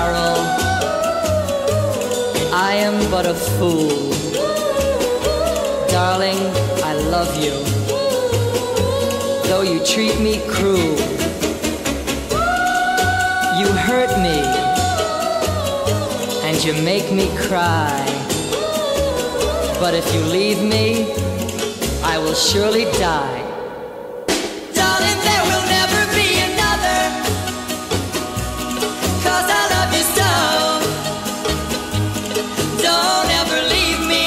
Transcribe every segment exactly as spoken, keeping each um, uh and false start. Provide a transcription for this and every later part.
Carol, I am but a fool. Darling, I love you, though you treat me cruel. You hurt me, and you make me cry. But if you leave me, I will surely die. Darling, there will never be another, 'cause I love you so. Don't ever leave me,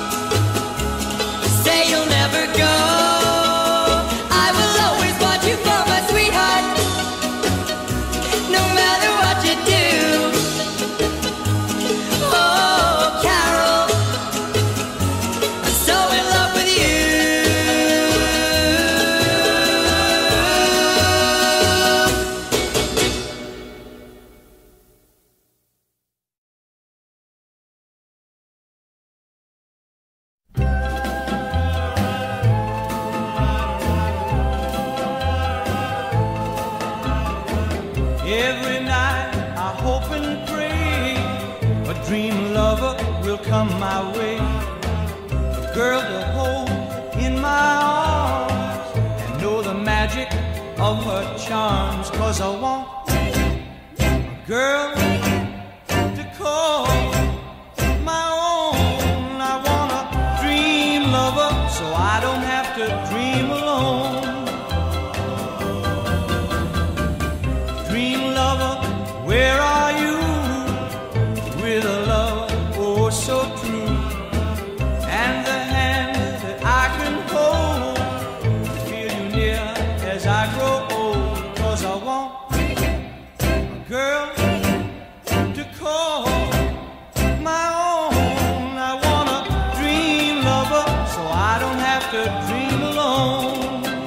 say you'll never go. I will always want you for my sweetheart, no matter what you do. Oh, Carol, I'm so in love with you. Every night I hope and pray a dream lover will come my way, a girl to hold in my arms and know the magic of her charms. 'Cause I want a girl to call my own. I want a dream lover so I don't have to dream alone. Dream lover, where are you? With a love oh so true, and the hand that I can hold, feel you near as I grow old. 'Cause I want a girl to call my own. I want a dream lover so I don't have to dream alone.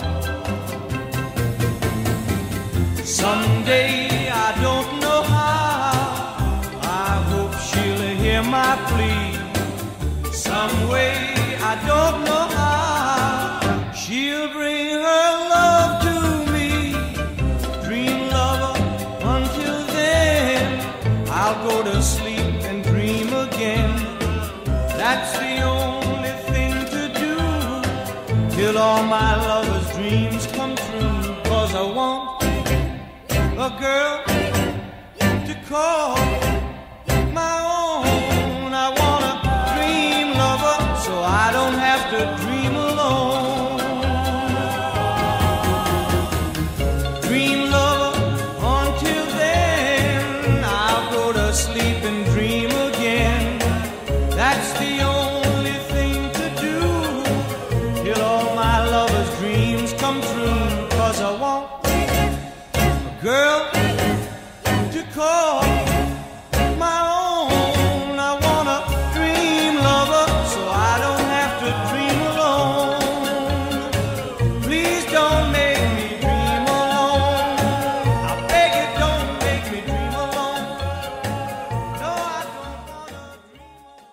Someday, I don't know how, I hope she'll hear my plea. Some way, I don't know how, she'll bring her love to me. Dream lover, until then, I'll go to sleep and dream again. That's the only thing to do, till all my lover's dreams come true. 'Cause I want a girl to call my own. I want a dream lover so I don't have to dream alone. Dream lover, until then, I'll go to sleep and dream again. That's the only thing to do, till all my lover's dreams come true. 'Cause I want girl to call my own. I want a dream lover so I don't have to dream alone. Please don't make me dream alone. I beg you, don't make me dream alone. No, I don't wanna dream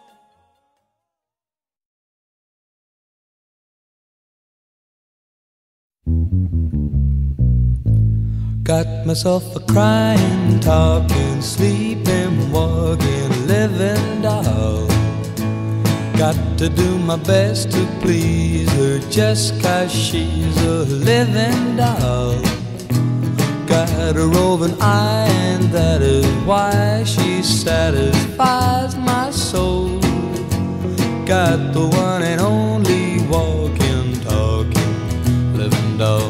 alone. Got myself a crying, talking, sleeping, walking, living doll. Got to do my best to please her just 'cause she's a living doll. Got a roving eye and that is why she satisfies my soul. Got the one and only walking, talking, living doll.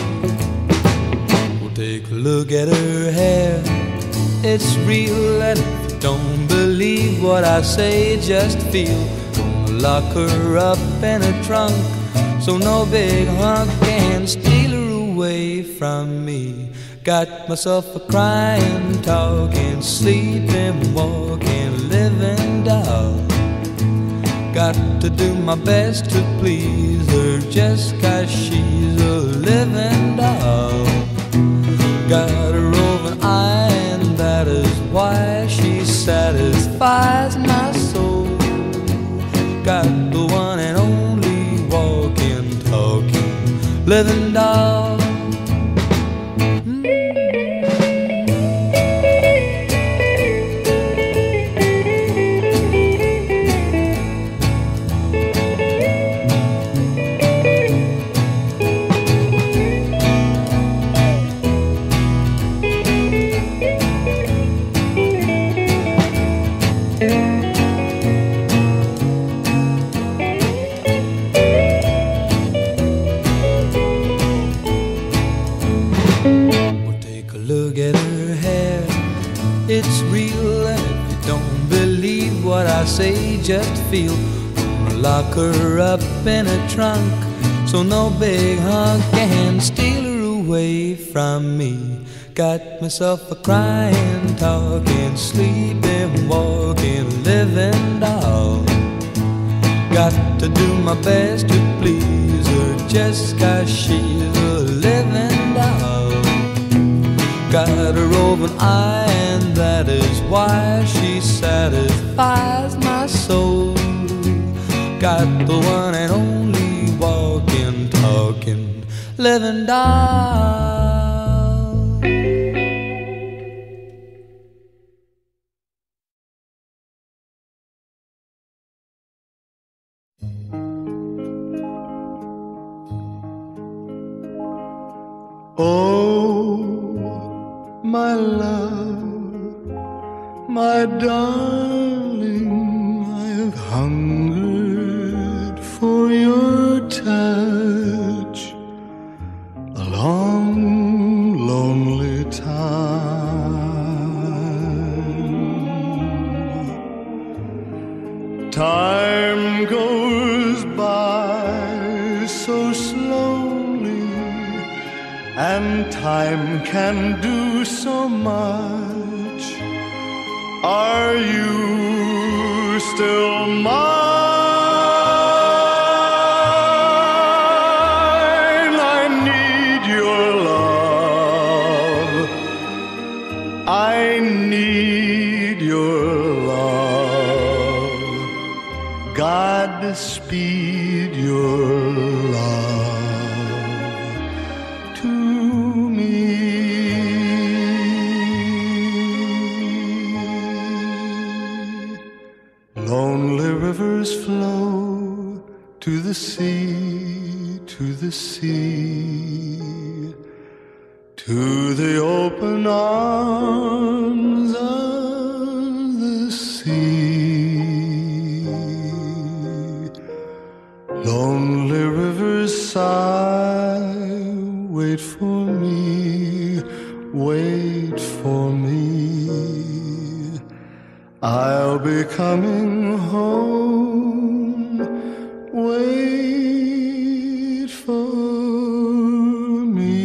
Take a look at her hair, it's real, and if you don't believe what I say, just feel. Gonna lock her up in a trunk, so no big hunk can steal her away from me. Got myself a crying, talking, sleeping, walking, living doll. Got to do my best to please her just 'cause she's a living doll. Got a roving eye and that is why she satisfies my soul. Got the one and only walking, talking, living doll. Mm. I say, just feel. Gonna lock her up in a trunk, so no big hunk can steal her away from me. Got myself a crying, talking, sleeping, walking, living doll. Got to do my best to please her just 'cause she's a living doll. Got a roving eye, and that is why she satisfies my soul. Got the one and only walking, talking, living doll. Oh, my love, my darling, I've hungered for your touch a long, lonely time. Time goes by so slowly, and time can do so much. Are you still mine? I need your love. I need your love. Godspeed your love to me. Lonely rivers flow to the sea, to the sea, to the open arms of the sea. Lonely rivers sigh, wait for me, wait for me. I'll be coming home, wait for me.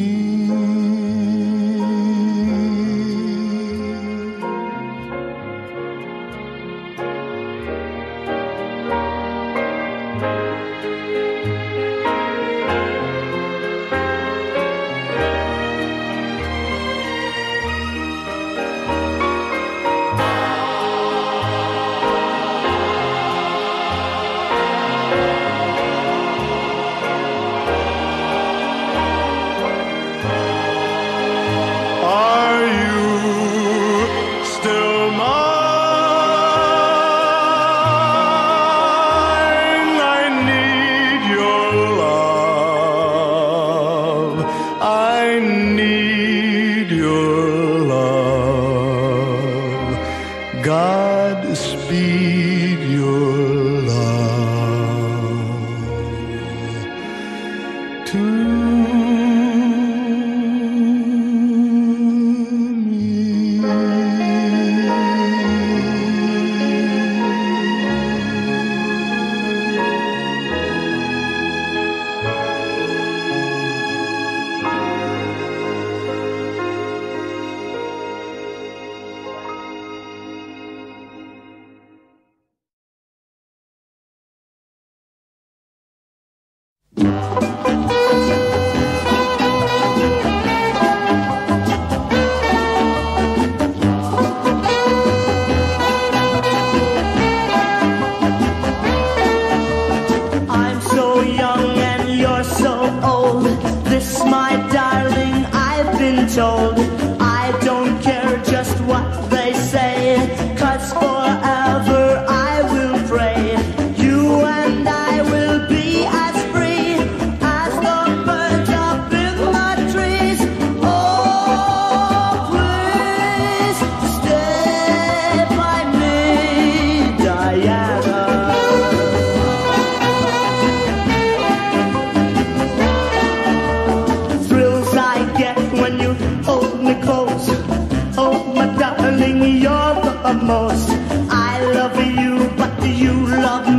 Most. I love you, but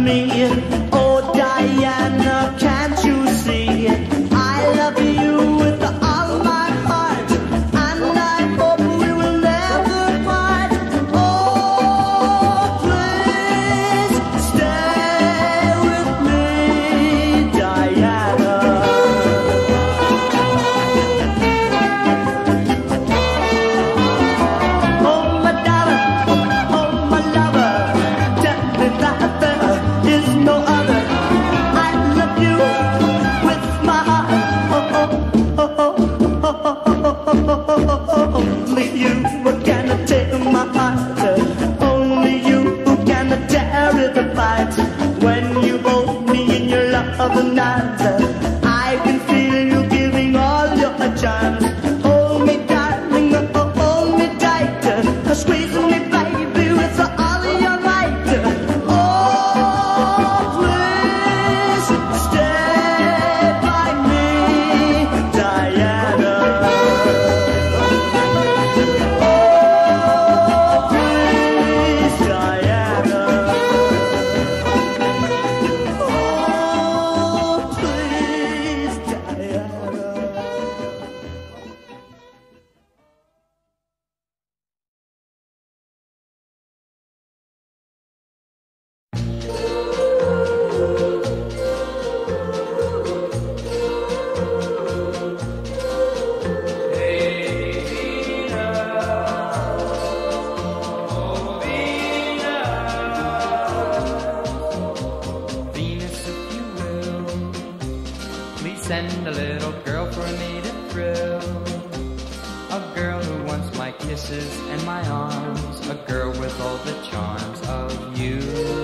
me. Oh Diana, can't you see? I love you with all my heart, and I hope we will never part. Oh, please stay with me, Diana. Oh my darling, oh my lover, tell me that there is no other. I love you with my heart. Oh, oh, oh, oh, oh, oh, oh, oh. Only you can take my heart. Only you can tear it apart. When you hold me in your love night, I can feel you giving all your charms. Hold me, darling, oh, hold me tight. Squeeze me, baby, with all your might. Oh, please stay by me, Diana. Oh, please, Diana. Oh, please, Diana. Venus, if you will, please send a little girl for me to thrill. A girl who wants my kisses and my arms. A girl with all the charms of you.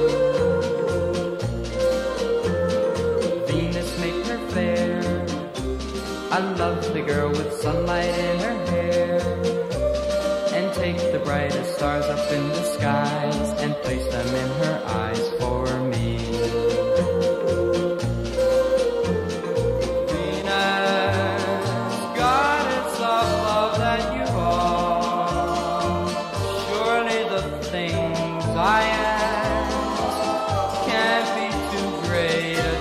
Venus, make her fair. I love the girl with sunlight in her hair. And take the brightest stars up in the skies and place them in her eyes for me. Venus, goddess of love that you are, surely the things I ask can't be too great a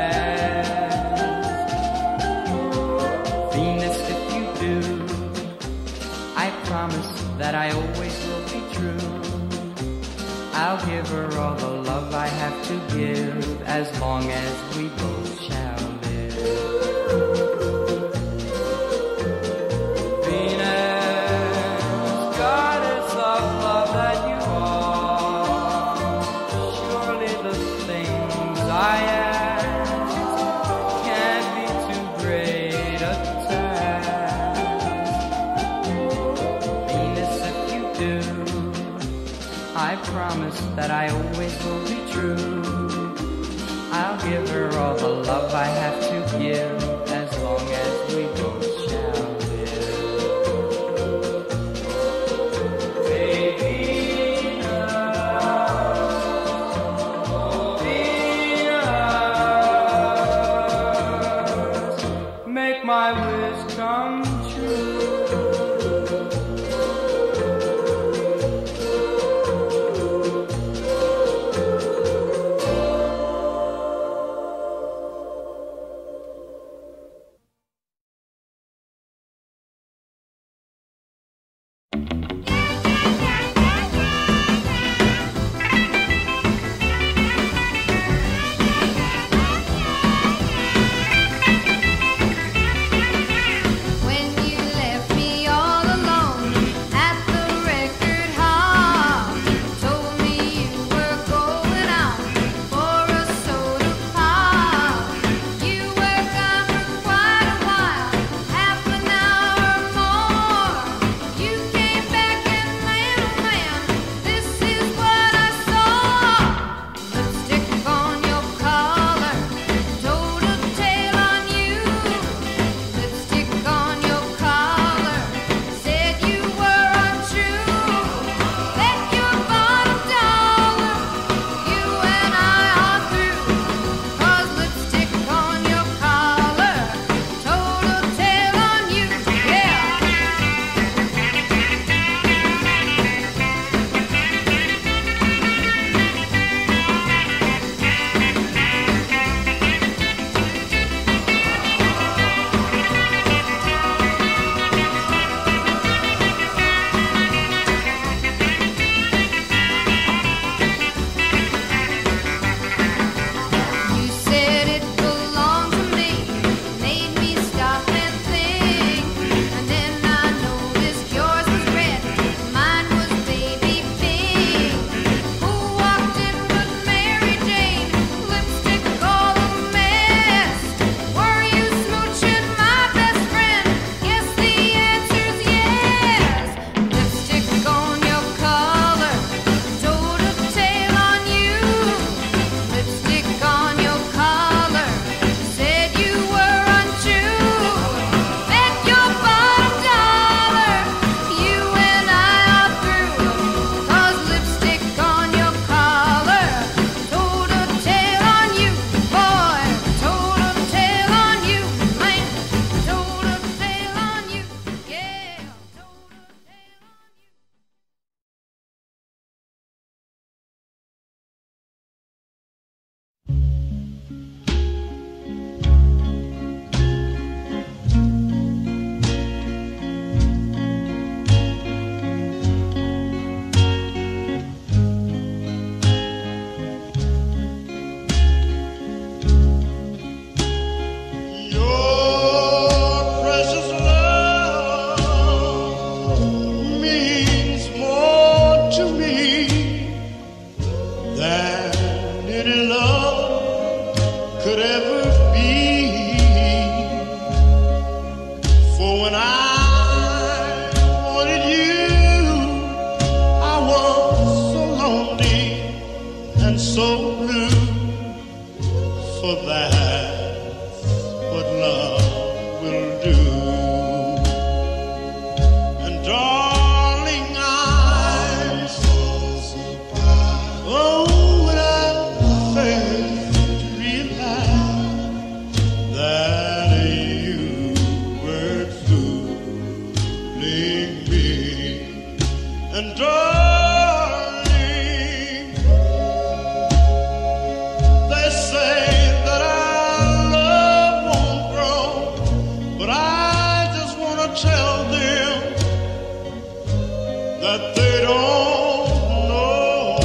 task. Venus, if you do, I promise that I always will be true. I'll give her all the love I have to give, as long as we both shall live. Venus, goddess of love that you are, surely the things I ask can't be too great a task. Venus, if you do, I promise that I always will be true. I'll give her all the love I have to give, as long as we both shall live. Baby, Venus, make my wish come true. so blue, for that's what love will do. And darling, I'm so surprised. Oh, when I failed to realize that you were fooling me. And darling, they say that our love won't grow, but I just want to tell them that they don't know.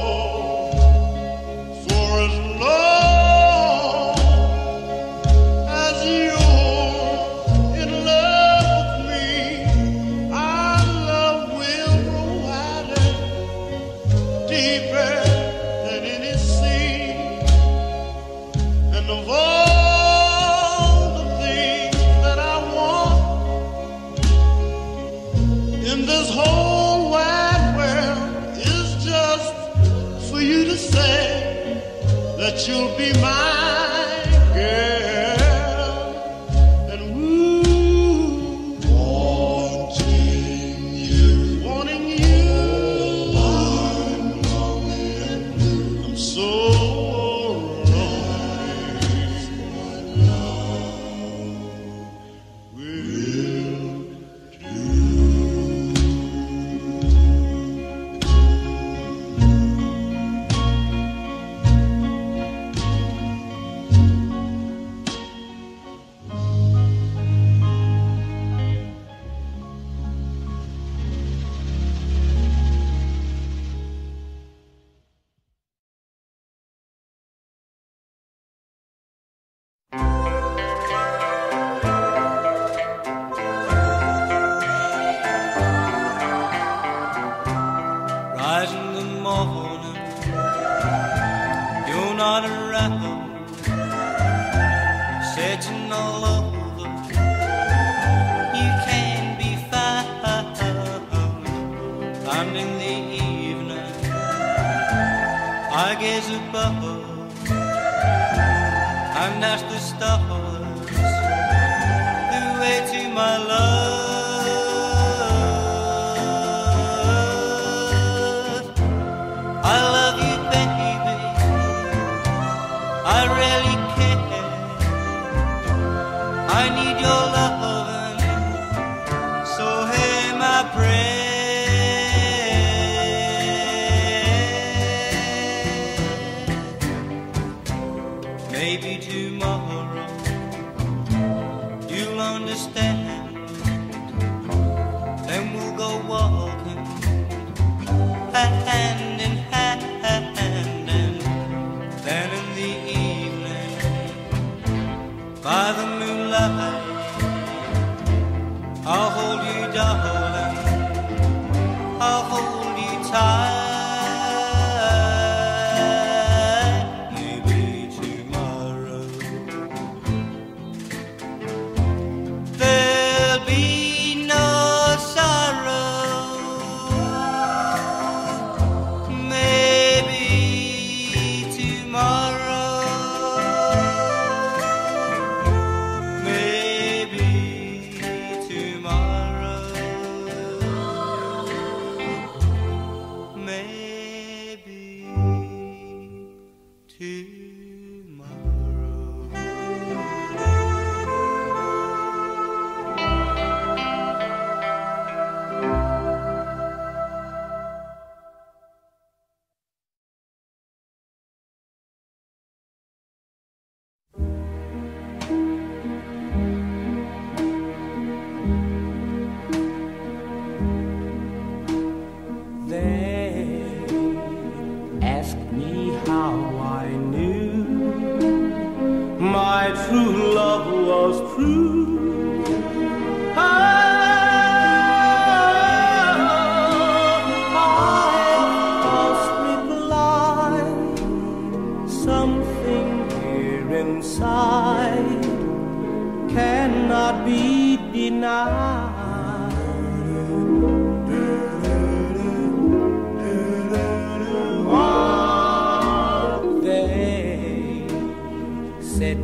For as long as you're in love with me, our love will grow wider, deeper than any sea. And of all the things that I want in this whole wide world is just for you to say that you'll be my girl. And woo, wanting you, wanting you, I'm lonely and blue. I'm so lonely. Will Rise in the morning, you're not around, searching all over, you can't be found. And in the evening, I gaze above and ask the stars the way to my love. I love you, baby, I really care. I need your loving, so hear my prayer. Maybe tomorrow you'll understand, then we'll go walking hand in hand, and then in the evening, by the moonlight, I'll hold you, darling, I'll hold you tight. Maybe tomorrow there'll be no sorrow. Maybe tomorrow, maybe tomorrow, maybe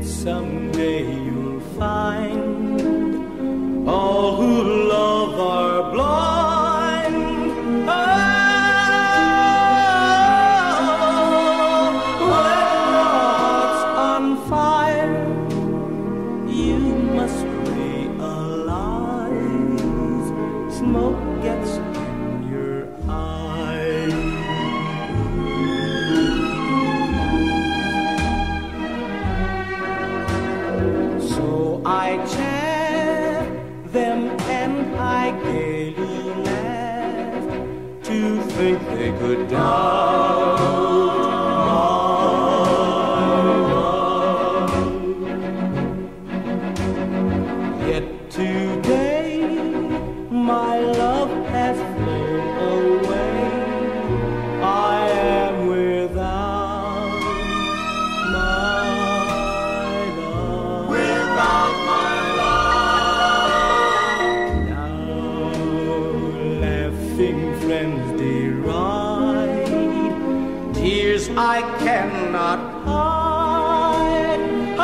someday you'll find all who love are blind. Oh, when heart's on fire, you must realize smoke gets in your eyes. So I chant them and I gaily laugh to think they could doubt my love. Yet today my love has flown away. I am without my love. Without my love. Now laughing friends deride, tears I cannot hide. Oh,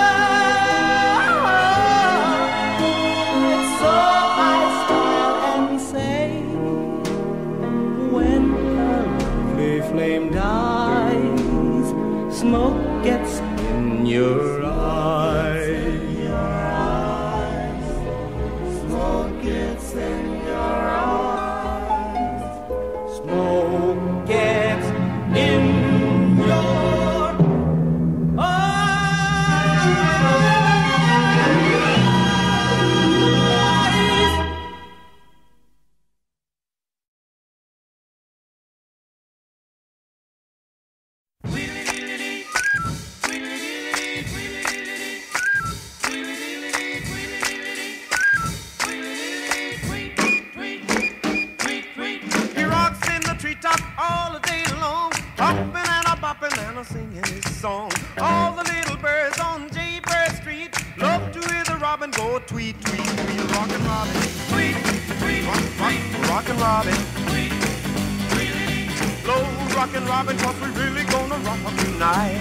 so I smile and say, when a lovely flame dies, smoke gets in your eyes. Smoke gets in your eyes. Smoke gets in your eyes. He rocks in the treetop all the day long, hopping and a bopping and a singing his song. All the little birds on Jaybird Street love to hear the robin go tweet, tweet, tweet. Rockin' Robin, tweet, tweet, rock, rock, rockin' Robin, tweet, tweet. Slow rockin' Robin, 'cause we really gonna rock tonight.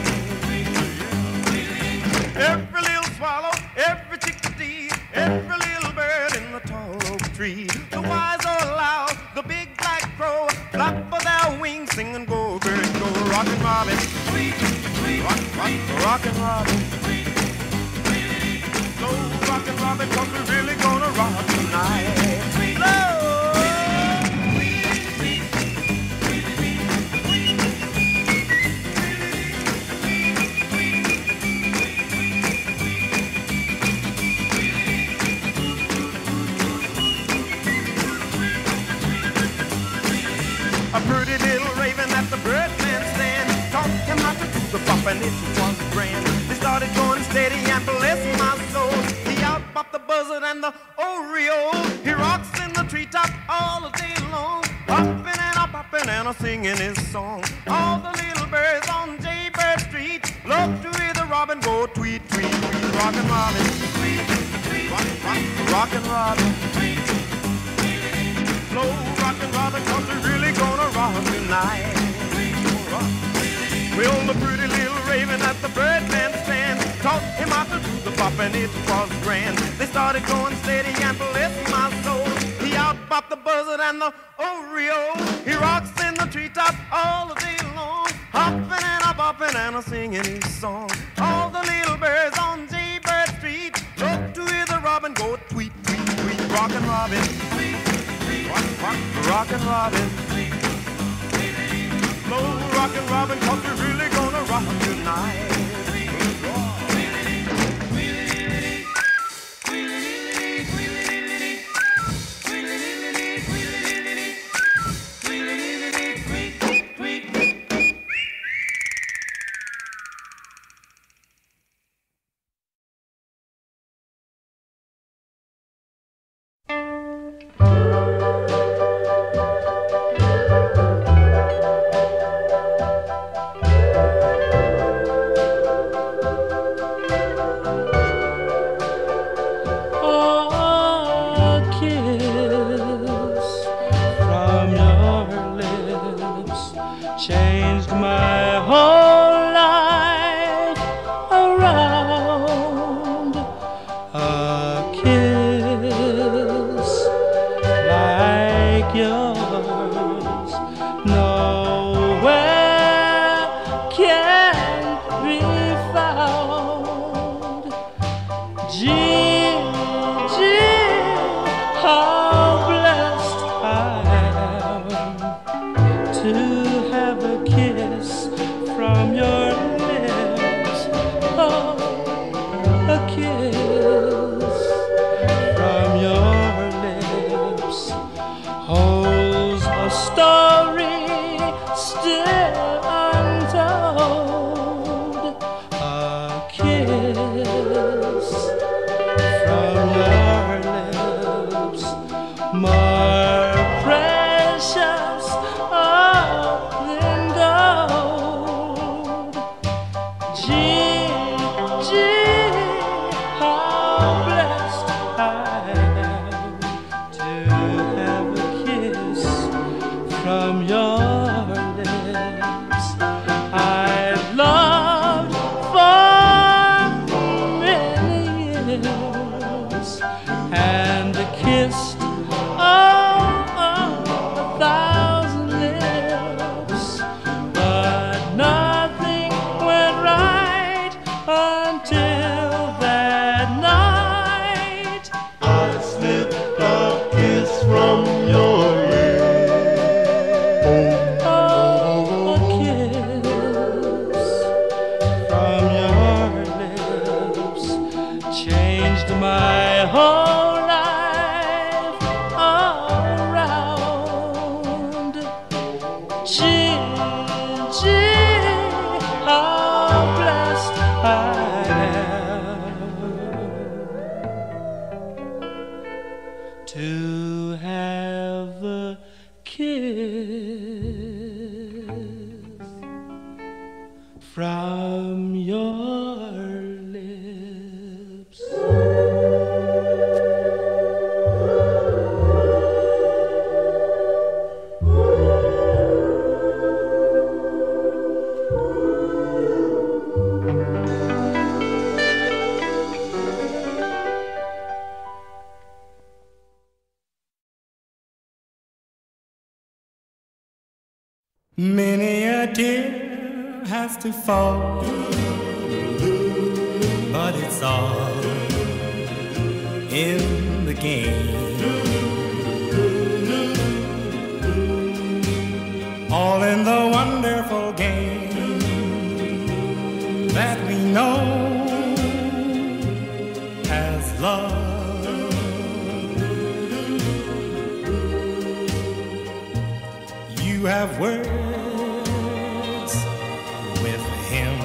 Every little swallow, every chickadee, every little bird in the tall oak tree. The wise old loud, the big black crow, flap of their wings, sing and go, bird, go. Rockin' Robin, tweet, tweet, rock, rock, rockin' Robin, tweet, tweet. Slow rockin' Robin, 'cause we really gonna rock tonight. Slow. A pretty little raven at the birdman stand taught him how to do the bop, and it was grand. They started going steady and bless my soul. He out-bopped the buzzard and the oriole. He rocks in the treetop all the day long, hopping and a bopping and a singing his song. All the little birds on Jaybird Street love to hear the robin go tweet, tweet, tweet. Rockin' Robin, tweet, tweet, rock, rock, rockin' Robin, tweet, tweet. Slow rockin' Robin, 'cause we're really gonna rock tonight. Well, the pretty little raven at the birdman stand taught him how to do the bop, and it was grand. They started going steady and bless my soul. He out-bopped the buzzard and the oriole. He rocks in the treetop all the day long, hopping and a bopping and a singing his song. All the little birds on Jaybird Street love to hear the robin go tweet, tweet, tweet. Rockin' Robin, tweet, tweet, rock, rock, rockin' Robin, tweet, tweet. Slow rockin' Robin, 'cause we're really gonna rock tonight. changed my whole life around. untold. A kiss from your lips, more precious than gold. Gee, gee, how blessed I am to have a kiss from your lips. I've loved for many years and kissed oh, oh, a thousand lips, but nothing went right until that night. I slipped a kiss from your lips. Oh, a kiss from your lips changed my whole life around. Gee, gee, how blessed I am to have a kiss from your lips. Many a tear has to fall, but it's all in the game. All in the wonderful game that we know as love. You have words with him,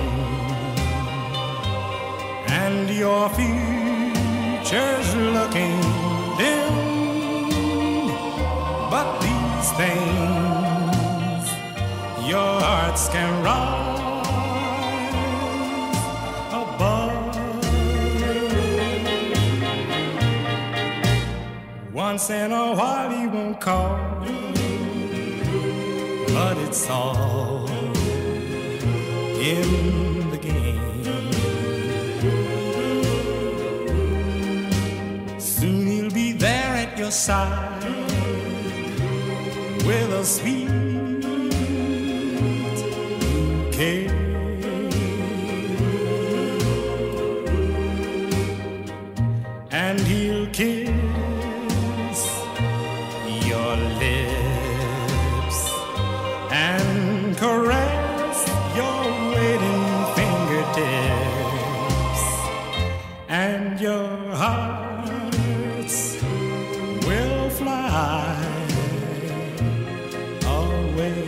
and your future's looking dim. But these things your hearts can rise above. Once in a while he won't call, but it's all in the game. Soon he'll be there at your side with a sweet bouquet. And he'll kiss your lips and caress your waiting fingertips, and your hearts will fly away.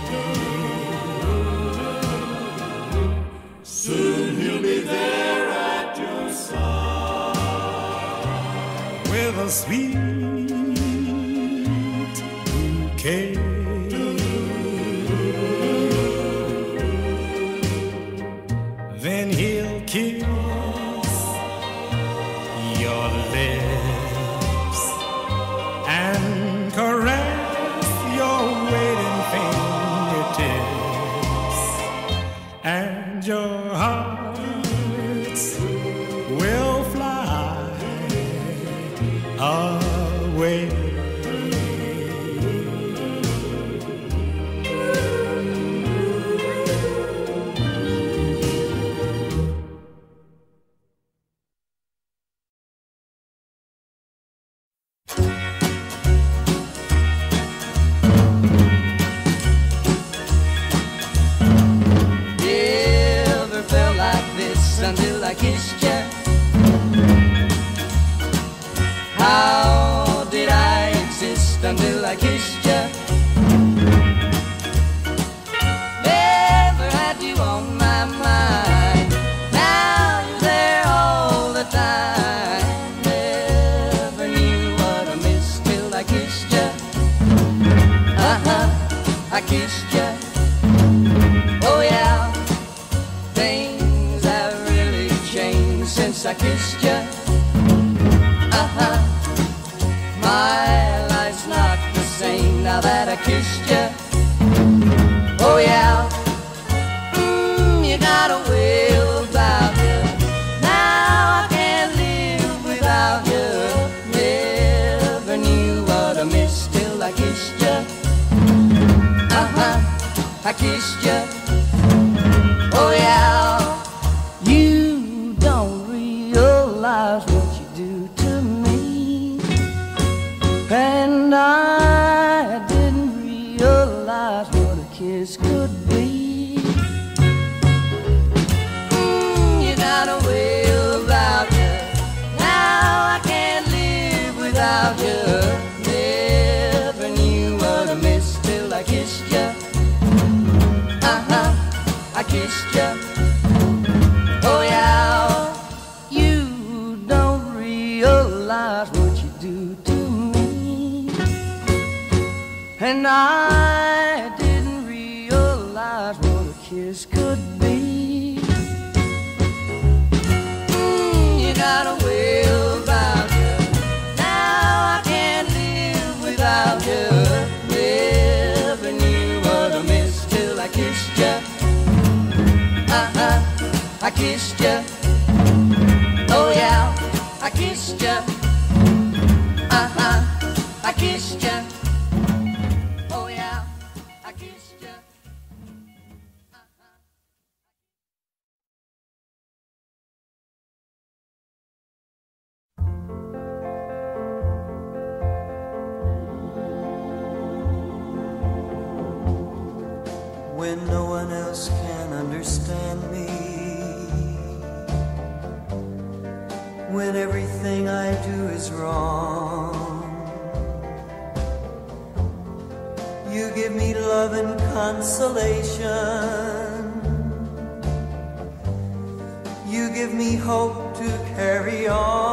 Soon he'll be there at your side with a sweet bouquet. Then he'll kiss your lips and caress your waiting fingertips, and your hearts will fly away. Never felt like this until I kissed you. How did I exist until I kissed you? I kissed you. Uh-huh. My life's not the same now that I kissed you. Oh yeah. Mm, you got a way about you. Now I can't live without you. Never knew what I missed till I kissed you. Uh-huh. I kissed you. Oh yeah. You don't realize what you do to me, and I didn't realize what a kiss could be. Mm, you got a way about you. Now I can't live without you. Never knew what I missed till I kissed you. Uh-huh, I kissed you. Oh yeah, you don't realize what you do to me, and I didn't realize what a kiss could be. Mm, you got a way about you. Now I can't live without you. Never knew what I missed till I kissed you. Uh-huh, I kissed you. Oh yeah, I kissed you. Uh-huh, I kissed you. Oh yeah, I kissed you. When no one else can understand me, when everything I do is wrong, you give me love and consolation. You give me hope to carry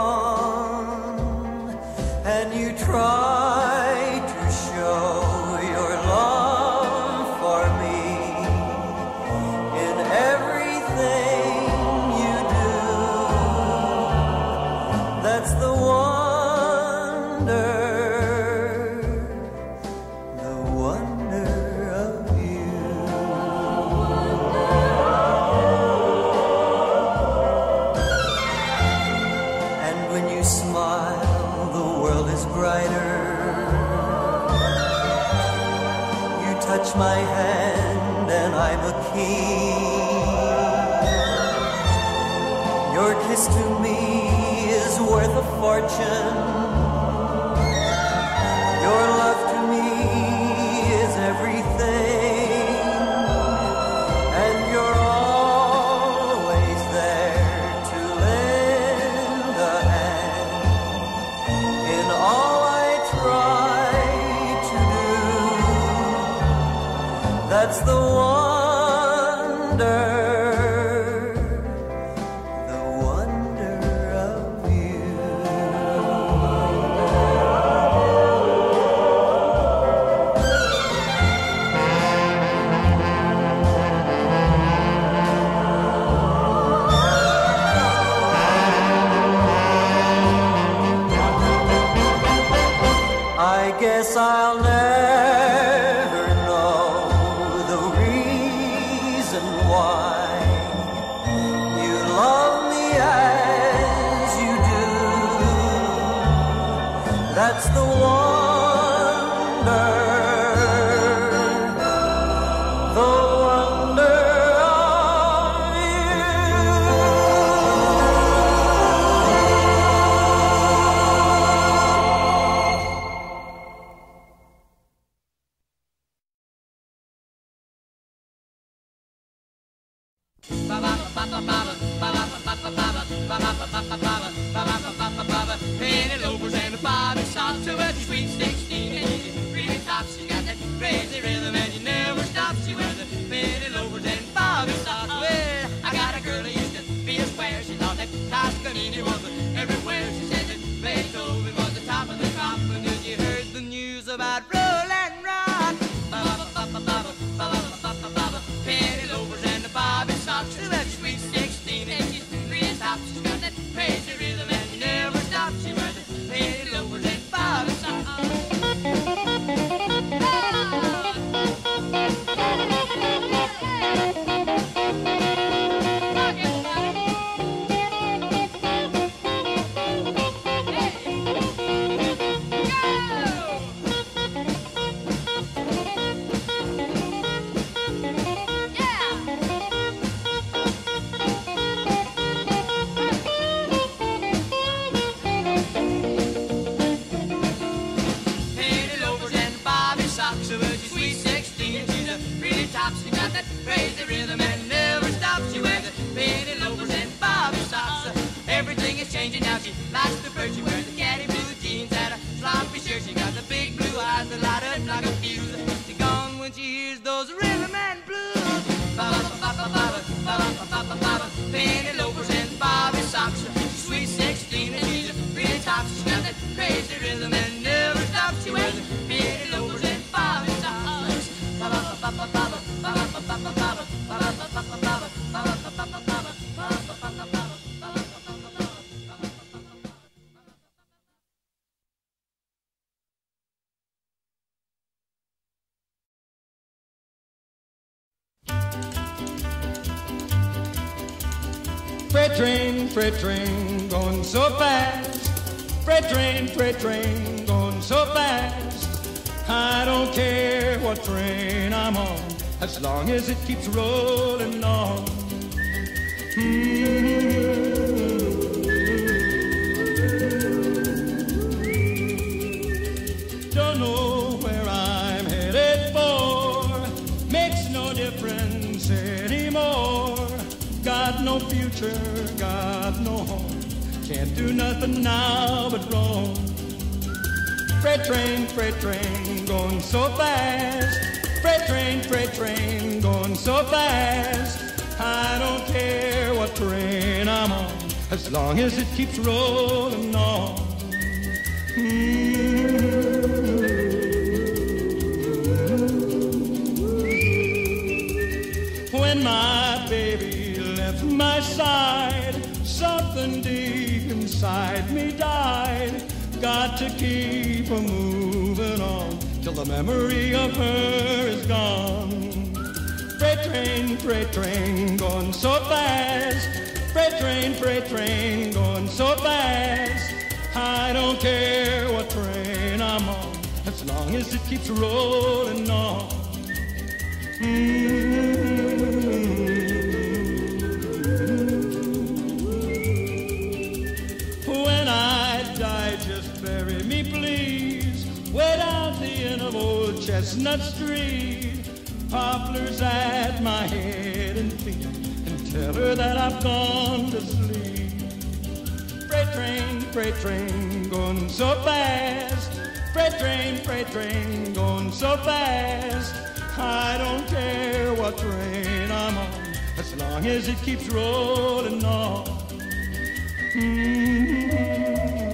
on, and you try to show your love for me in everything you do. That's the wonder, the wonder of you. And when you smile, the world is brighter. You touch my hand and I'm a king. Your kiss to me is worth a fortune. Your love to me is everything, and you're always there to lend a hand in all I try to do. That's the wonder, the wonder of you. I guess I'll never know the reason why you love me as you do. That's the wonder, the wonder of you. Penny loafers and the bobby socks, so much sweet sixteen inches, really tops. She got that crazy rhythm and you never stop. She wears the penny loafers and bobby socks. Well, I got a girl who used to be a square. She thought that Toscanini was everywhere. She said that Beethoven was the top of the crop. And then you heard the news about roll and rock. Penny loafers and the bobby socks, so much sweet sixteen inches, really tops. She's got that crazy Freight train, freight train, going so fast. Freight train, freight train, going so fast. I don't care what train I'm on, as long as it keeps rolling on. Mm-hmm. Don't know where I'm headed for, makes no difference anymore. Got no future, got no home, can't do nothing now but roam. Freight train, freight train, going so fast. Freight train, freight train, going so fast. I don't care what train I'm on, as long as it keeps rolling on. Mm-hmm. When my baby left my side, something deep inside me died. Got to keep a moving on till the memory of her is gone. Freight train, freight train, going so fast. Freight train, freight train, going so fast. I don't care what train I'm on, as long as it keeps rolling on. Mm-hmm. When I die, just bury me, please, way down the end of old Chestnut Street. Poplars at my head and feet, and tell her that I've gone to sleep. Freight train, freight train, going so fast. Freight train, freight train, going so fast. I don't care what train I'm on, as long as it keeps rolling on. Mm-hmm.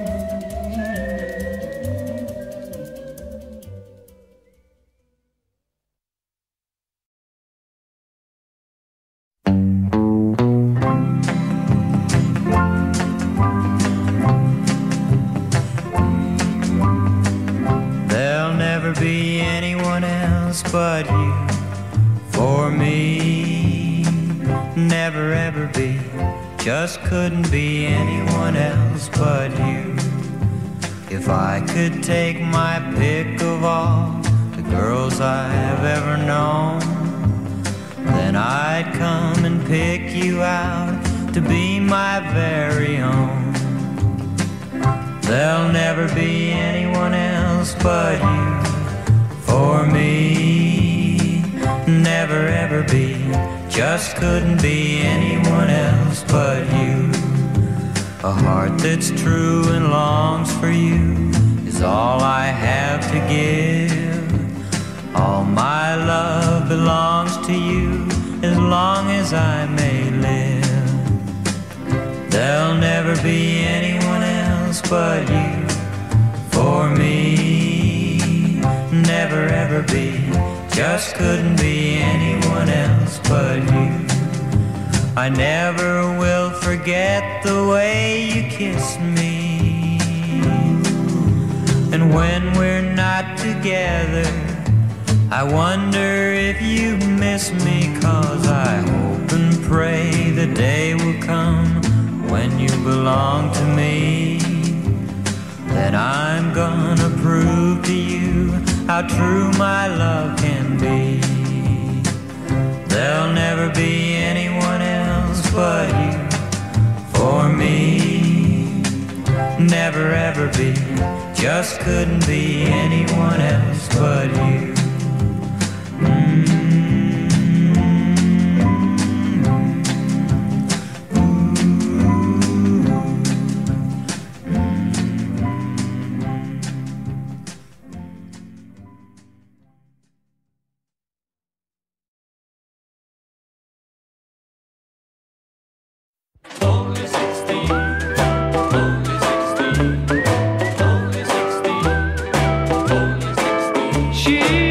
But you, for me, never ever be, just couldn't be anyone else but you. If I could take my pick of all the girls I have ever known, then I'd come and pick you out to be my very own. There'll never be anyone else but you. For me, never ever be, just couldn't be anyone else but you. A heart that's true and longs for you is all I have to give. All my love belongs to you as long as I may live. There'll never be anyone else but you. For me, never ever be, just couldn't be anyone else but you. I never will forget the way you kiss me, and when we're not together, I wonder if you miss me, 'cause I hope and pray the day will come when you belong to me. Then I'm gonna prove to you how true my love can be. There'll never be anyone else but you. For me, never ever be, just couldn't be anyone else but you. Mm-hmm. She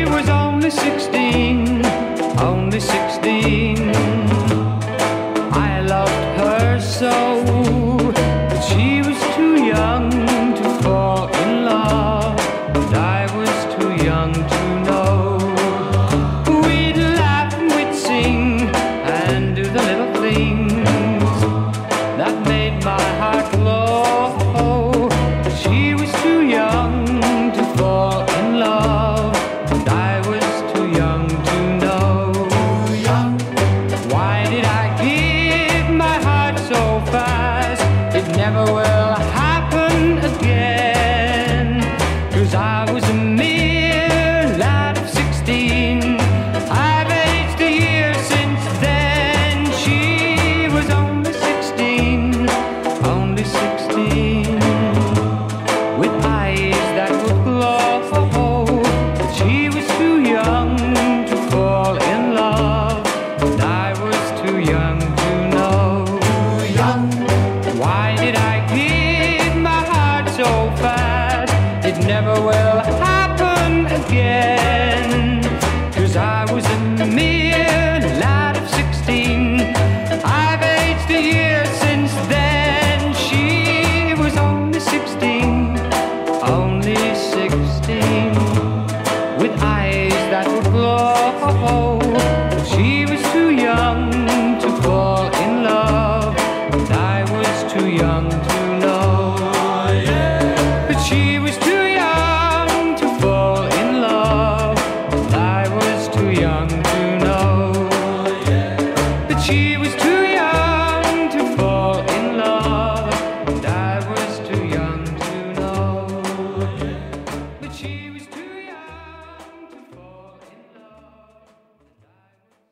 but she was too young to fall in love, and I was too young to know. But she was too young to fall in love, and I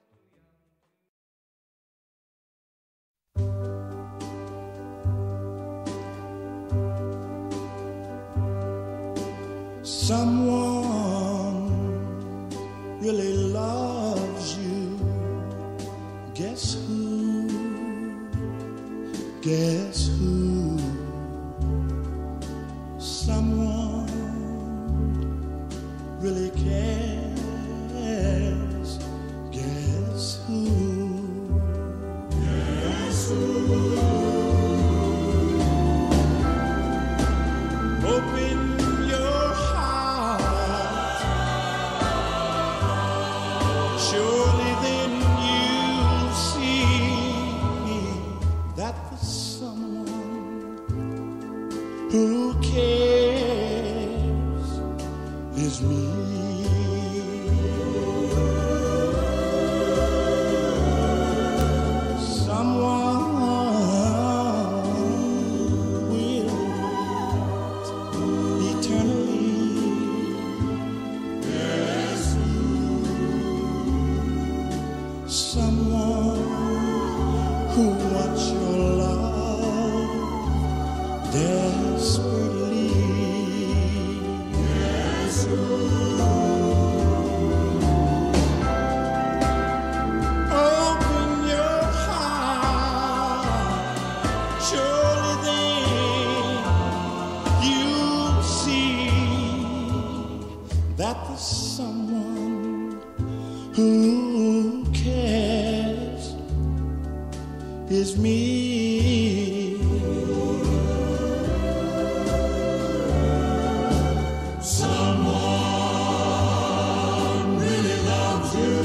was too young. Someone really loves you. Guess who? Guess who? Someone really cares. Guess who? Guess who? Open your heart. Surely then you'll see that the someone who cares is me. Someone will eternally. Yes. Someone who wants your love desperately. Yes. Open your heart. Surely then you'll see that the someone who cares is me. Someone really loves you.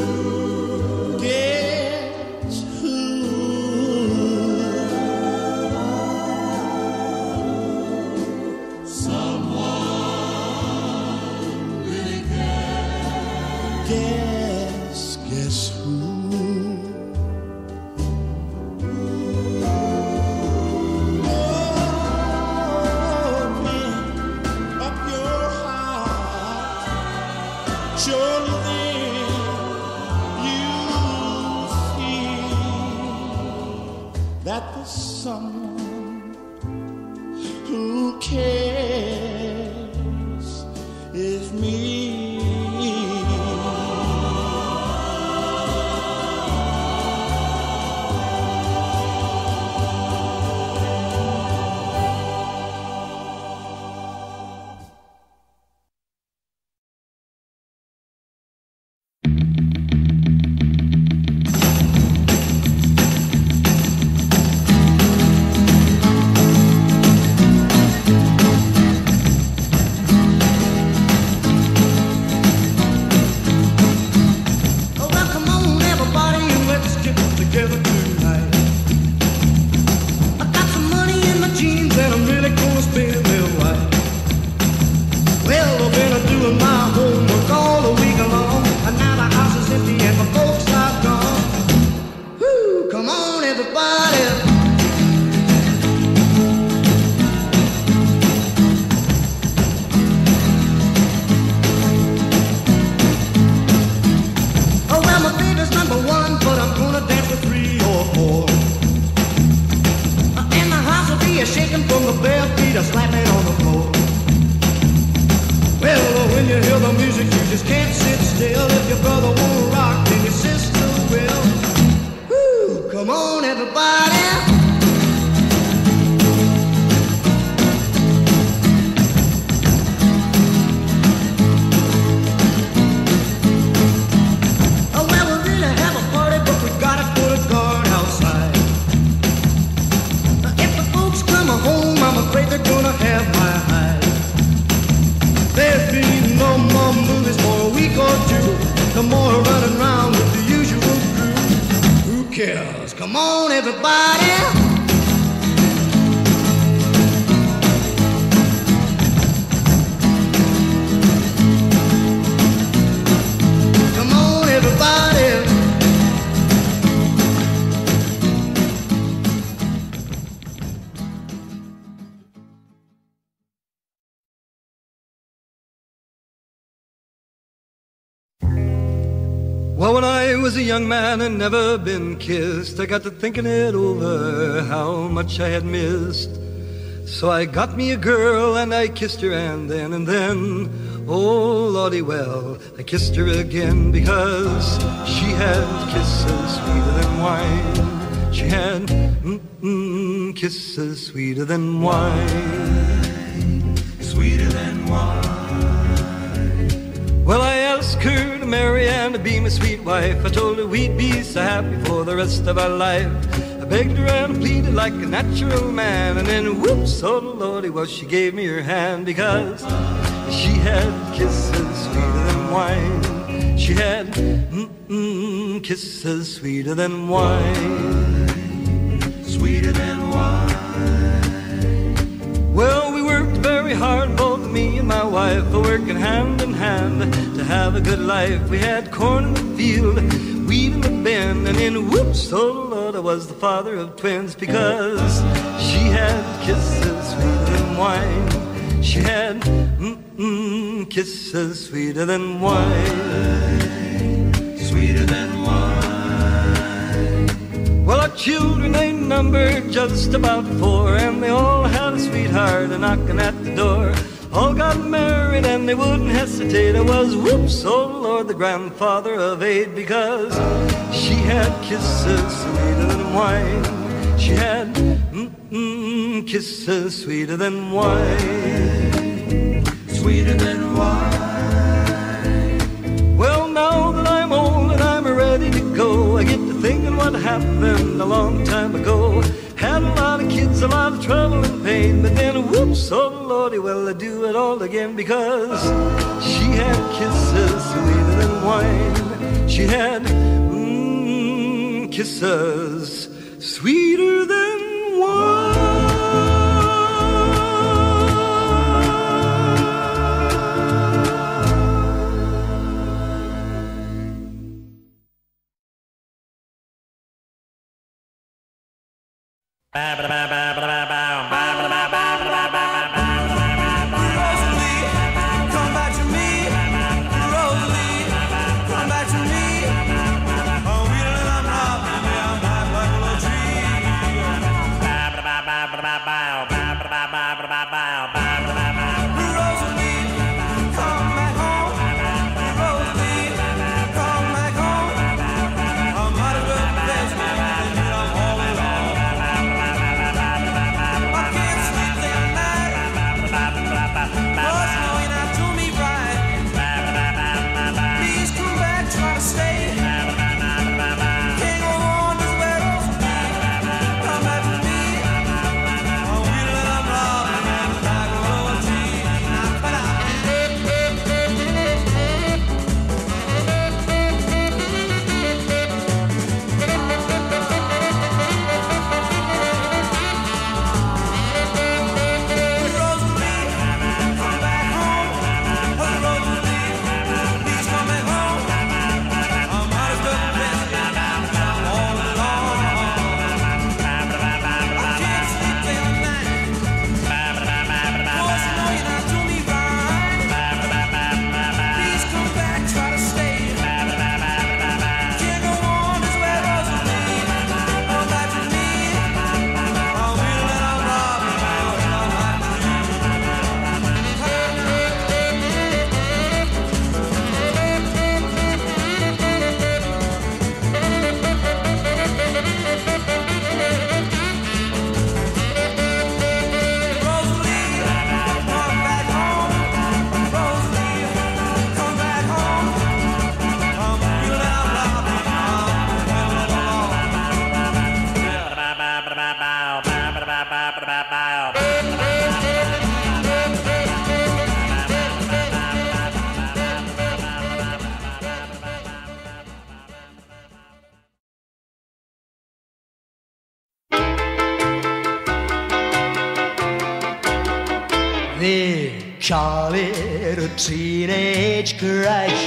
Guess who? Someone really cares. Guess, guess who? Open up your heart. Surely then you'll see that the someone who cares is me. Oh, well, come on, everybody, and let's get together tonight. I got some money in my jeans, and I'm really gonna spend it right. Well, I've been doing my homework all the week long, and now the house is empty and my folks are gone. Woo, come on, everybody. Oh, well, my baby's number one, but I'm gonna dance with three or four. Uh, And the house will be a shaking from the bare feet a slapping on the floor. Well, uh, when you hear the music, you just can't sit still. If your brother won't rock, then your sister will. Woo, come on, everybody. Oh, well, we really have a party, but we gotta put a guard outside. Uh, If the folks come home, I'm afraid they're gonna have my hide. There'd be no more movies for a week or two. No more running around with the usual crew. Who cares? Come on, everybody. Come on, everybody. was a young man and never been kissed, I got to thinking it over, how much I had missed. So I got me a girl and I kissed her and then and then, oh lordy well, I kissed her again because she had kisses sweeter than wine. She had mm-mm, kisses sweeter than wine, sweeter than wine. Well, I asked her to marry and to be my sweet wife. I told her we'd be so happy for the rest of our life. I begged her and pleaded like a natural man, and then whoops, oh lordy, well, she gave me her hand because she had kisses sweeter than wine. She had mm-mm, kisses sweeter than wine, sweeter than wine. Well, we worked very hard, both me and my wife, working hand in hand to have a good life. We had corn in the field, wheat in the bin, and then whoops, oh Lord, I was the father of twins because she had kisses sweeter than wine. She had mm-mm, kisses sweeter than wine, sweeter than wine. Well, our children ain't numbered just about four, and they all had a sweetheart a-knocking at the door. All got married and they wouldn't hesitate. I was, whoops, oh Lord, the grandfather of eight because she had kisses sweeter than wine. She had mm-mm, kisses sweeter than wine, sweeter than wine. Well, now that I'm old and I'm ready to go, I get to thinking what happened a long time ago. Had a lot of kids, a lot of trouble and pain, but then whoops, oh lordy, well, I do it all again because she had kisses sweeter than wine. She had mm, kisses sweeter than wine. They call it a teenage crush.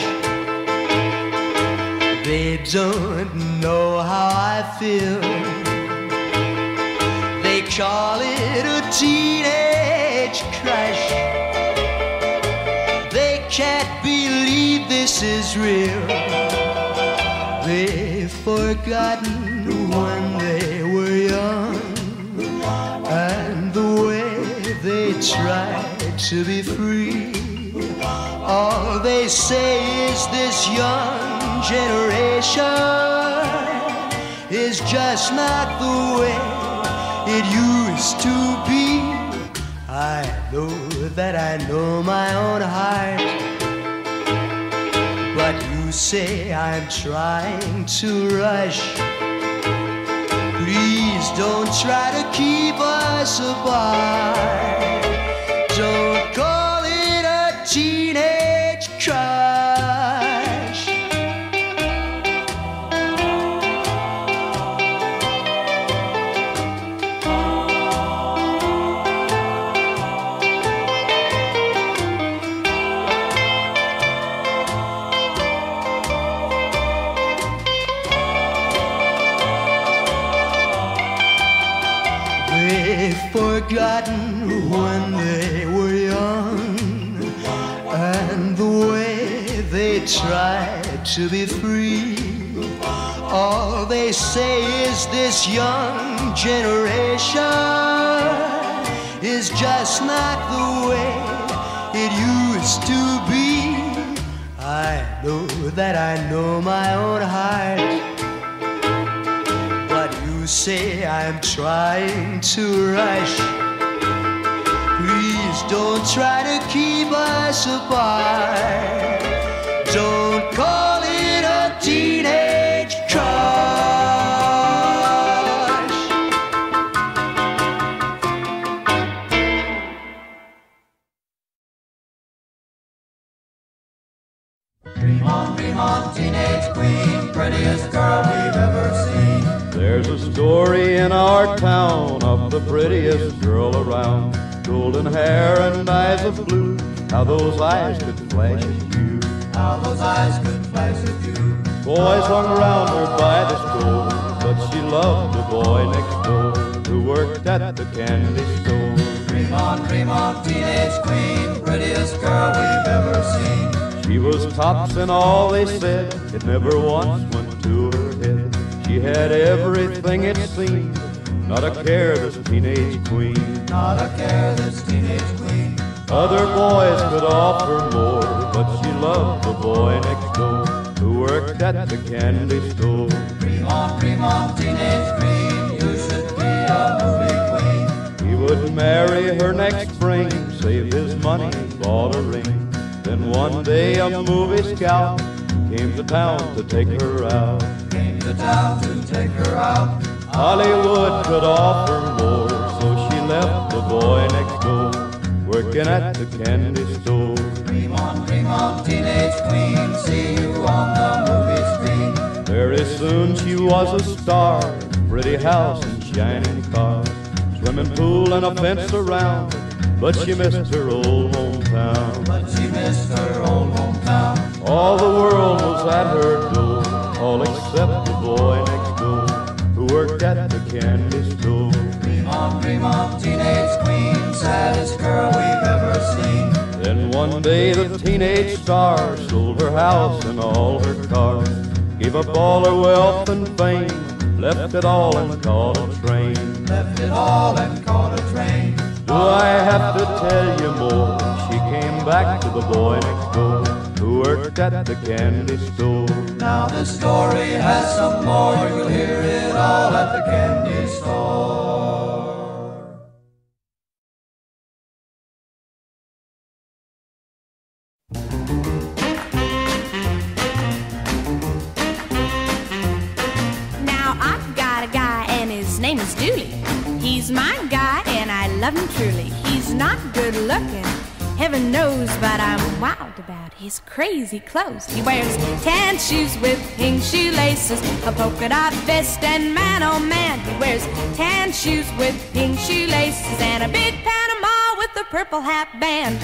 They don't know how I feel. They call it a teenage crush. They can't believe this is real. They forgotten when they were young, and the way they tried to be free. All they say is this young generation is just not the way it used to be. I know that I know my own heart, but you say I'm trying to rush. Please don't try to keep us apart. Don't call it a teenage crush. Forgotten when they were young, and the way they tried to be free. All they say is this young generation is just not the way it used to be. I know that I know my own heart, you say I'm trying to rush. Please don't try to keep us apart. Don't call it a teenage crush. Dream on, dream on, teenage queen, prettiest girl we've ever seen. There's a story in our town of the prettiest girl around. Golden hair and eyes of blue, how those eyes could flash at you. How those eyes could flash at you. Boys hung around her by the store, but she loved the boy next door who worked at the candy store. Dream on, dream on, teenage queen, prettiest girl we've ever seen. She was tops in all they said, it never once went to her head. She had everything it seemed, not a care, this teenage queen. Not a care, this teenage queen. Other boys could offer more, but she loved the boy next door who worked at the candy store. Dream on, dream on, teenage queen, you should be a movie queen. He would marry her next spring, save his money, bought a ring. Then one day a movie scout came to town to take her out. Came to town to take her out. Hollywood could offer more, so she left the boy next door, working at the candy store. Dream on, dream on, teenage queen, see you on the movie screen. Very soon she was a star, pretty house and shining car, swimming pool and a fence around, but she missed her old hometown. But she missed her old hometown. All the world was at her door, all except the boy next door who worked at the candy store. Dream on, dream on, teenage queen, saddest girl we've ever seen. Then one day the teenage star sold her house and all her cars, gave up all her wealth and fame, left it all and caught a train. Left it all and caught a train. Do I have to tell you more? She came back to the boy next door who worked at the candy store. Now the story has some more, you'll hear it all at the candy store. Now I've got a guy and his name is Dooley. He's my guy and I love him truly. He's not good looking, heaven knows, but I'm wild about his crazy clothes. He wears tan shoes with pink shoelaces, a polka dot vest, and man, oh man, he wears tan shoes with pink shoelaces and a big Panama with a purple hat band.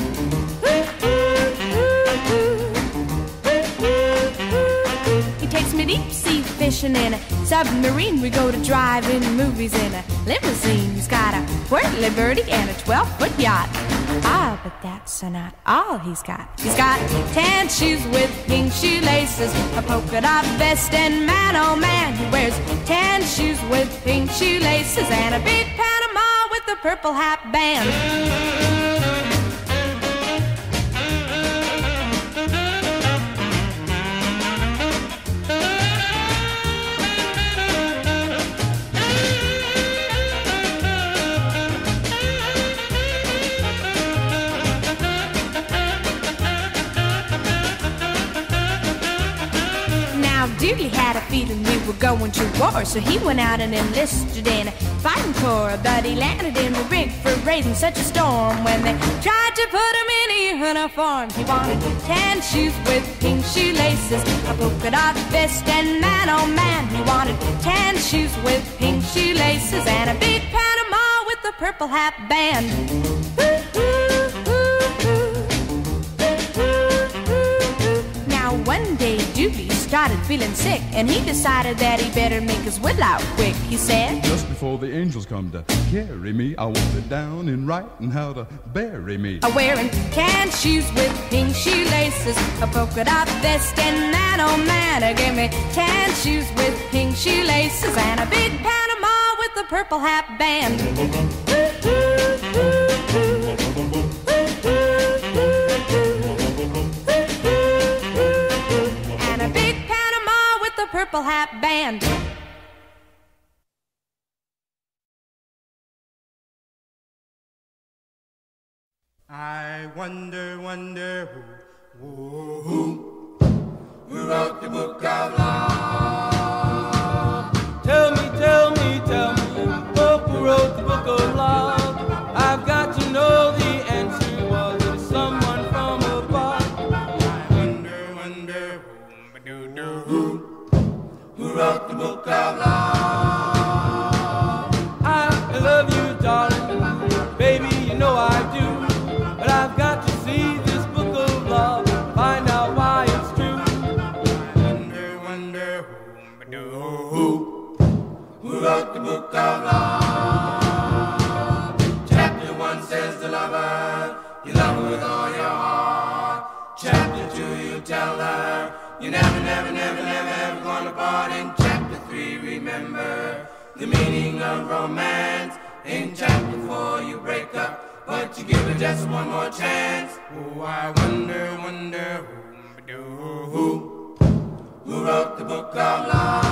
He takes me deep sea fishing in a submarine. We go to drive-in movies in a limousine. He's got a whirly birdie and a twelve-foot yacht. Ah, but that's not all he's got. He's got tan shoes with pink shoelaces, a polka dot vest, and man, oh man, he wears tan shoes with pink shoelaces and a big Panama with a purple hat band. Dooley had a feeling we were going to war, so he went out and enlisted in a fighting corps. But he landed in the rig for raising such a storm. When they tried to put him in a uniform, he wanted tan shoes with pink shoelaces, a polka dot vest, and man, oh man, he wanted tan shoes with pink shoelaces and a big Panama with a purple hat band. Now one day Dooley started feeling sick, and he decided that he better make his will out quick. He said, just before the angels come to carry me, I want it down in writing how to bury me. I'm wearing tan shoes with pink shoelaces, a polka dot vest, and man, oh man, give me tan shoes with pink shoelaces and a big Panama with a purple hat band. Purple hat band. I wonder, wonder who, who, who, who wrote the book of love? Tell me, tell me, tell me, who wrote the book of love? I've got to know the answer. Was it someone from above? I wonder, wonder who, do, do, who, who wrote the book of love? I love you, darling, baby, you know I do. But I've got to see this book of love, find out why it's true. I wonder, wonder who, do, who, who wrote the book of love? Chapter one says the lover, you love her with all your heart. Chapter two, you tell her you never, never, never, never, ever gonna part. In chapter three, remember the meaning of romance. In chapter four, you break up, but you give it just one more chance. Oh, I wonder, wonder who, do, who, who wrote the book of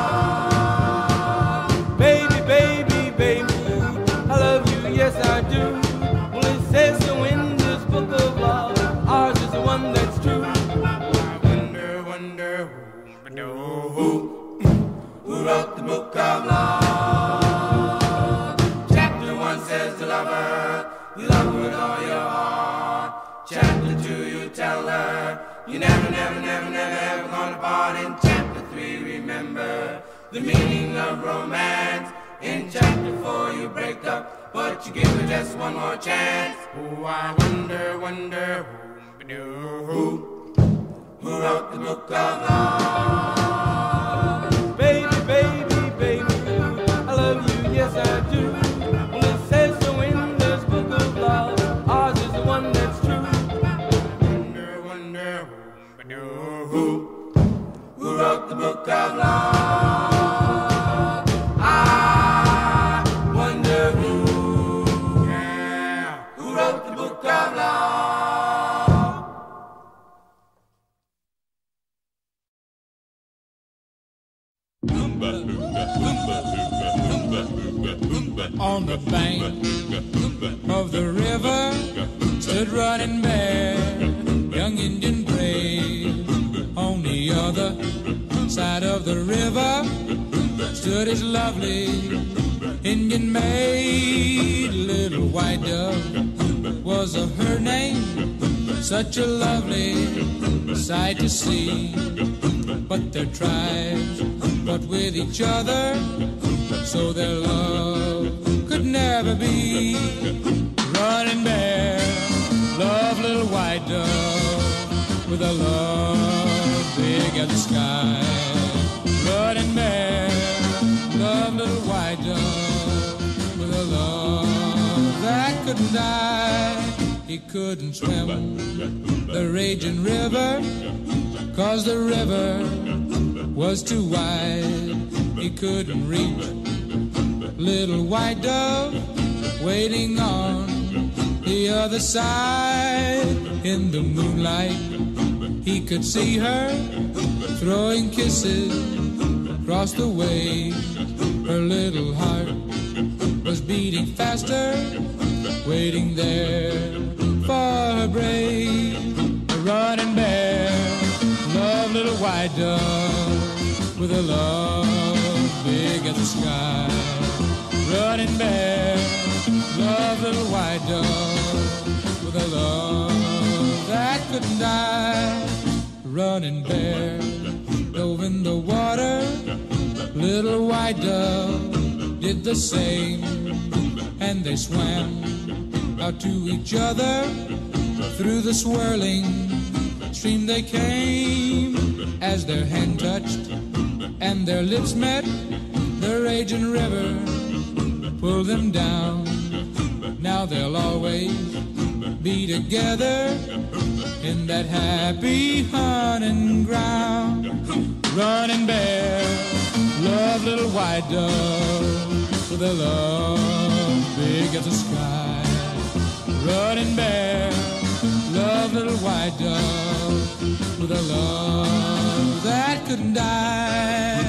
love? Baby, baby, baby, I love you, yes I do. Well, it says so in this book of love, ours is the one that's true. Who, who, who wrote the book of love? Chapter one says the lover, you love her with all your heart. Chapter two, you tell her you never, never, never, never, ever gonna part. In chapter three, remember the meaning of romance. In chapter four, you break up, but you give her just one more chance. Oh, I wonder, wonder who, do, who, who wrote the book of love? Baby, baby, baby, I love you, yes I do. Well, it says so in this book of love, ours is the one that's true. Wonder, wonder who, do, who, who wrote the book of love? I wonder who, yeah, who wrote the book of love? On the bank of the river stood Running Bear, young Indian brave. On the other side of the river stood his lovely Indian maid. Little white dove was a her name, such a lovely sight to see. But their tribes fought with each other, so their love could never be. Running Bear loved little white dove with a love big as the sky. Running Bear loved little white dove with a love that couldn't die. he couldn't swim the raging river, 'cause the river was too wide. He couldn't reach little white dove waiting on the other side. In the moonlight he could see her throwing kisses across the waves. Her little heart was beating faster, waiting there for her brave. A running bear, love little white dove with a love big as the sky. Running bear, love little white dove with a love that couldn't die. Running bear dove in the water, little white dove did the same, and they swam out to each other. Through the swirling stream they came. As their hand touched and their lips met, the raging river pulled them down. Now they'll always be together in that happy hunting ground. Running bear, love little white dove with a love big as the sky. Running bear, love little white dove with a love that couldn't die.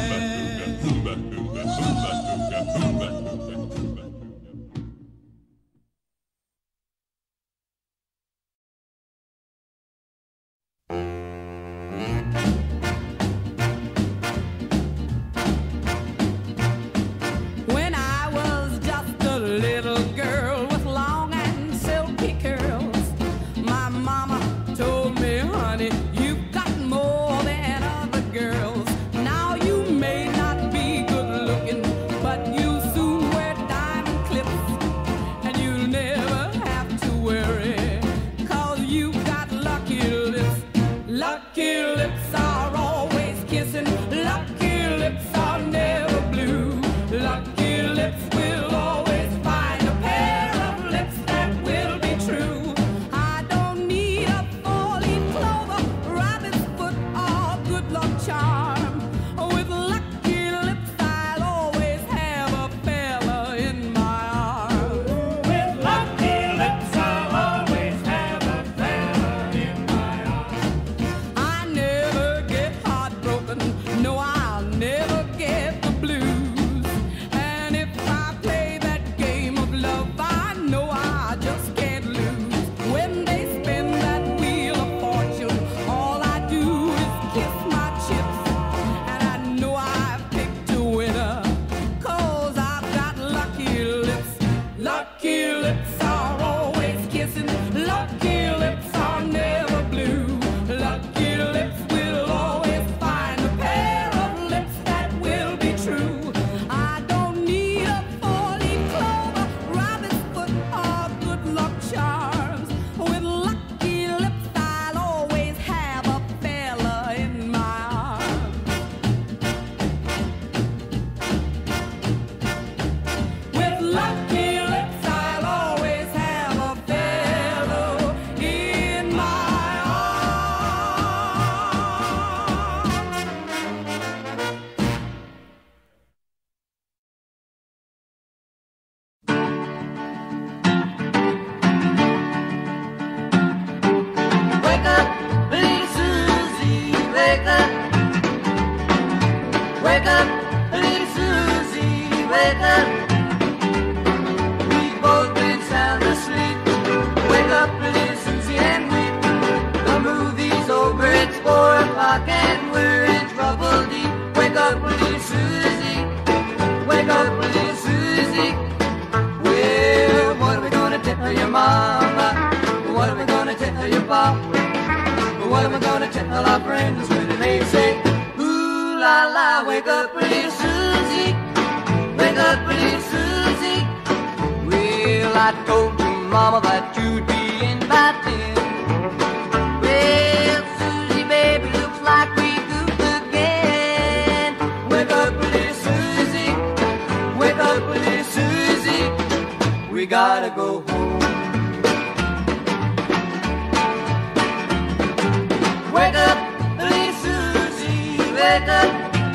Wake up, little Susie, wake up.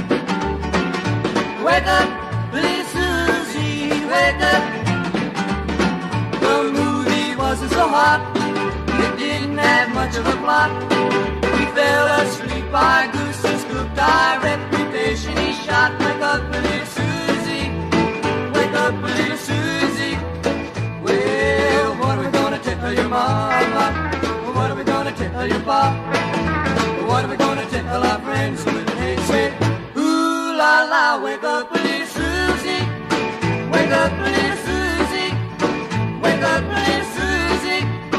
Wake up, little Susie, wake up. The movie wasn't so hot, it didn't have much of a plot. We fell asleep, our goose is cooked, our reputation he shot. Wake up, little Susie, wake up, little Susie. Well, what are we gonna tell your mama? What are we gonna tell your pop? What are we gonna tell our friends when they say, ooh la la, wake up, little Susie, wake up, little Susie, wake up, little Susie.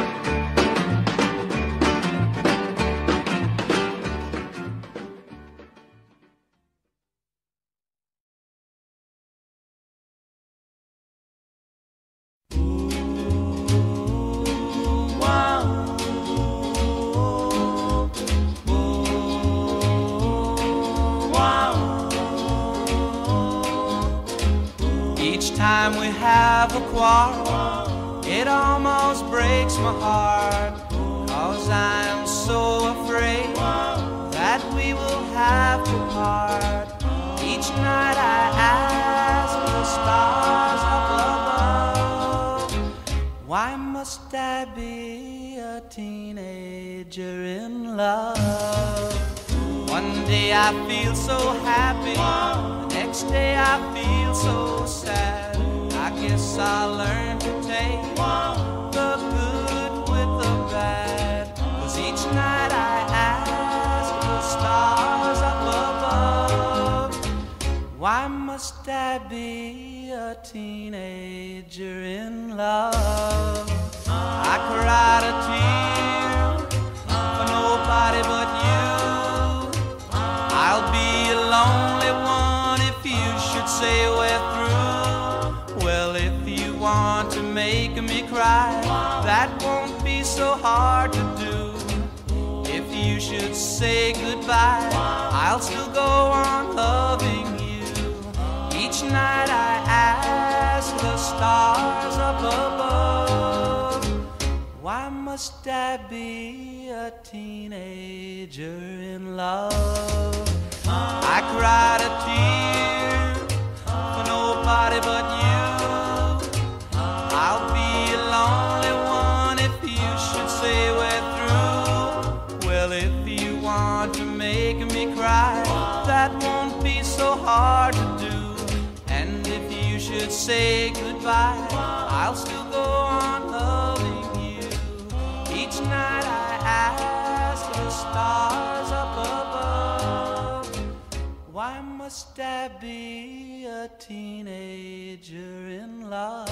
Time we have a quarrel, it almost breaks my heart, 'cause I'm so afraid that we will have to part. Each night I ask the stars up above, why must I be a teenager in love? One day I feel so happy, the next day I feel so sad. I guess I'll learn to take the good with the bad, 'cause each night I ask the stars up above, why must I be a teenager in love? I cried a tear for nobody but you. I'll be a lonely one if you should say we're through. Well, if you want to make me cry, that won't be so hard to do. If you should say goodbye, I'll still go on loving you. Each night I ask the stars up above, why must I be a teenager in love? I cried a tear for nobody but you. I'll be a lonely one if you should say we're through. Well, if you want to make me cry, that won't be so hard to do. And if you should say goodbye, I'll still go on loving you. Each night I ask the stars up above, why must I be a teenager in love?